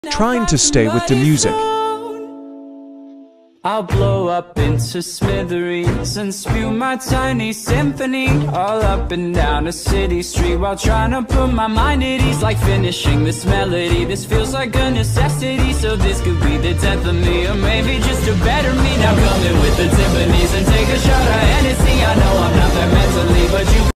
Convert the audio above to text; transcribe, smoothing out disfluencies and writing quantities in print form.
trying to stay with the music. I'll blow up into smithereens and spew my tiny symphony all up and down a city street while trying to put my mind at ease. Like finishing this melody, this feels like a necessity. So this could be the death of me, or maybe just a better me. Now come in with the Tiffany's and take a shot of Hennessy. I know I'm not there mentally, but you